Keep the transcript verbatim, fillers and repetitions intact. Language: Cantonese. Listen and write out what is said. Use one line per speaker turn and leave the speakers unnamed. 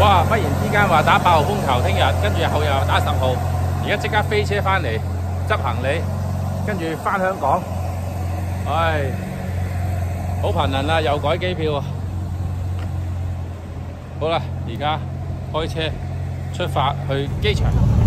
哇！忽然之間話打八號風球，聽日跟住後日又打十號，而家即刻飛車翻嚟執行李，跟住翻香港。唉，好頻能啦，又改機票啊！好啦，而家開車出發去機場。